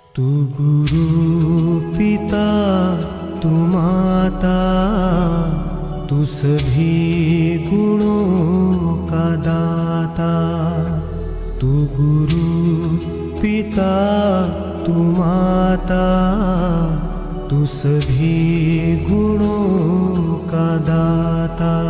तू गुरु पिता तू माता, तू सभी गुणों का दाता। तू गुरु पिता तू माता, तू सभी गुणों का दाता।